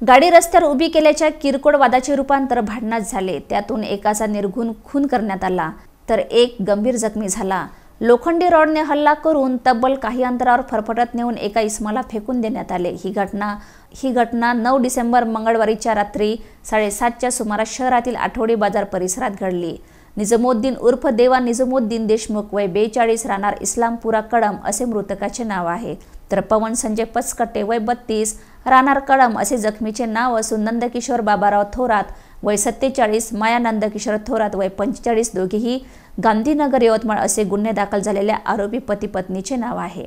गाडी रस्त्यावर उभी केल्याच्या किरकोळ वादाचे रूपांतर भांडणात झाले। त्यातून एकाचा निर्घृण खून करण्यात आला तर एक गंभीर जखमी झाला। लोखंडी रॉडने हल्ला करून तब्बल काही अंतरावर फरफटत नेऊन एका इसमाला फेकून देण्यात आले। ही घटना 9 डिसेंबर मंगळवारीच्या रात्री 7:30च्या सुमारास शहरातील आठवडी बाजार परिसरात घडली। निजामुद्दीन उर्फ देवा निजामुद्दीन देशमुख वय 42 राहणार इस्लामपुरा कळंब असे मृतकाचे नाव आहे, तर पवन संजय पचकट्टे वय 32 राहणार कळंब असे जखमीचे नाव असून नंदकिशोर बाबाराव थोरात वय 47, माया नंदकिशोर थोरात वय 45 दोघेही गांधीनगर यवतमाळ असे गुन्हे दाखल झालेल्या आरोपी पती पत्नीचे नाव आहे।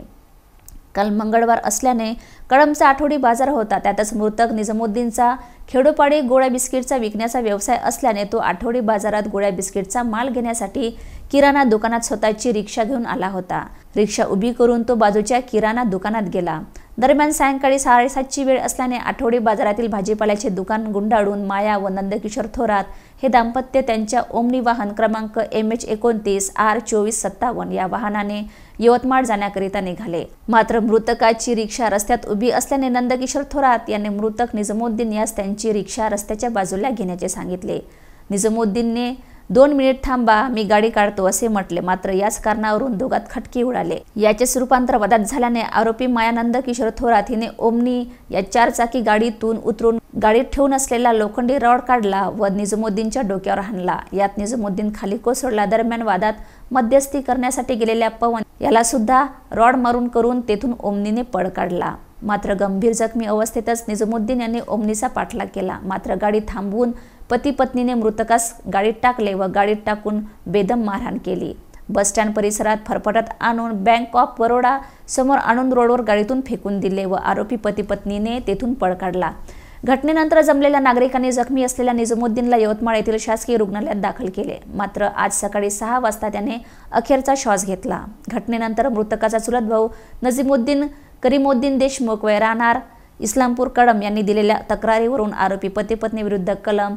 काल मंगळवार असल्याने कळंबचा आठवडी बाजार होता। त्यातच मृतक निजामुद्दीनचा खेडोपाडी गोळ्या बिस्किटचा विकण्याचा व्यवसाय असल्याने तो आठवडी बाजारात गोळ्या बिस्किटचा माल घेण्यासाठी किराणा दुकानात स्वतःची रिक्षा घेऊन आला होता। रिक्षा उभी करून तो बाजूच्या किराणा दुकानात गेला। दरम्यान सायंकाळी 7:30ची वेळ असल्याने आठवडी बाजारातील भाजीपाल्याचे दुकान गुंडाळून माया व नंदकिशोर थोरात हे दाम्पत्य त्यांच्या ओमनी वाहन क्रमांक MH29 R2457 या वाहनाने यवतमाळ जाण्याकरिता निघाले। मात्र मृतकाची रिक्षा रस्त्यात उभी असल्याने नंदकिशोर थोरात यांनी मृतक निजामुद्दीन यास त्यांची रिक्षा रस्त्याच्या बाजूला घेण्याचे सांगितले। निजामुद्दीनने 2 मिनिट थांबा, मी गाडी काढतो असे म्हटले। मात्र याच कारणावरून दोघात खटके उडाले। याचेच रूपांतर वादात झाल्याने आरोपी माया नंदकिशोर थोरात हिने ओमनी या 4 चाकी गाडीतून उतरून गाडीत ठेवून असलेला लोखंडी रॉड काढला व निजामुद्दीनच्या डोक्यावर हाणला। यात निजामुद्दीन खाली कोसळला। दरम्यान वादात मध्यस्थी करण्यासाठी गेलेल्या पवन याला सुद्धा रॉड मारून करून तेथून ओमनीने पळ काढला। मात्र गंभीर जखमी अवस्थेतच निजामुद्दीन यांनी ओमनीचा पाठलाग केला। मात्र गाडी थांबवून पती पत्नीने मृतकास गाडीत टाकले व गाडीत टाकून बेदम मारहाण केली। बस स्टँड परिसरात फरफटत आणून बँक ऑफ बरोडा समोर आणून रोडवर गाडीतून फेकून दिले व आरोपी पती पत्नीने तेथून पळ काढला। घटनेनंतर जमलेल्या नागरिकांनी जखमी असलेल्या निजामुद्दीनला यवतमाळ येथील शासकीय रुग्णालयात दाखल केले। मात्र आज सकाळी 6 वाजता त्याने अखेरचा श्वास घेतला। घटनेनंतर मृतकाचा चुलत भाऊ नजीमुद्दीन करीमुद्दीन देशमुख वय राहणार इस्लामपूर कळंब यांनी दिलेल्या तक्रारीवरून आरोपी पती पत्नी विरुद्ध कलम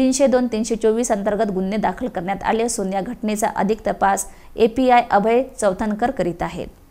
302-324 अंतर्गत गुन्हे दाखल करण्यात आले असून या घटनेचा अधिक तपास API अभय चौथनकर करीत आहेत।